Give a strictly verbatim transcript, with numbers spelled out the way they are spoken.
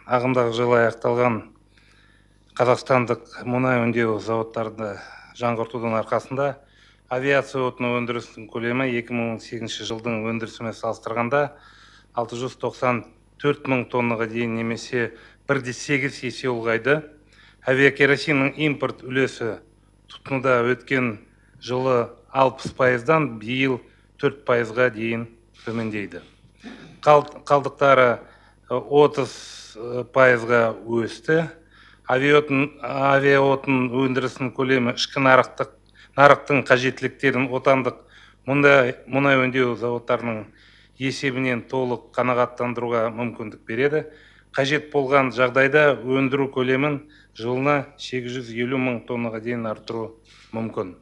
ағымдағы жылы аяқталған қазақстандық мұнай өңдеу зауыттарды жаңғыртудың арқасында авиация отыны өндірісінің көлемі екі мың он сегізінші жылдың өндірісімен салыстырғанда алты жүз тоқсан төрт мың тоннаға дейін немесе бір де сегіз есе ұлғайды. Авиакеросиннің импорт үлесі тұтынуда өткен жылы алпыс пайыздан биыл төрт пайызға дейін төмендейді. Қалдықтары отыз пайызға өсті. Авиаотын өндірісінің көлемі ішкі нарықтың қажеттіліктерін отандық мұнай өңдеу зауыттарының есебінен толық қанағаттандыруға мүмкіндік береді. Қажет болған жағдайда өндіру көлемін жылына сегіз жүз елу мың тоннаға дейін арттыру мүмкін.